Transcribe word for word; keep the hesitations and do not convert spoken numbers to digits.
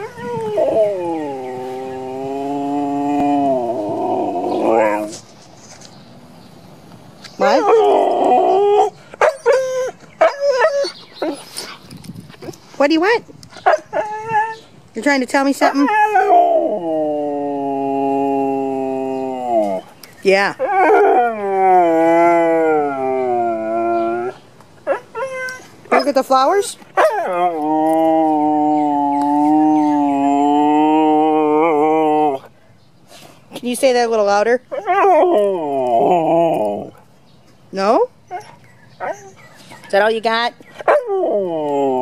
What? What do you want? You're trying to tell me something? Yeah. Look at the flowers. Can you say that a little louder? No? Is that all you got?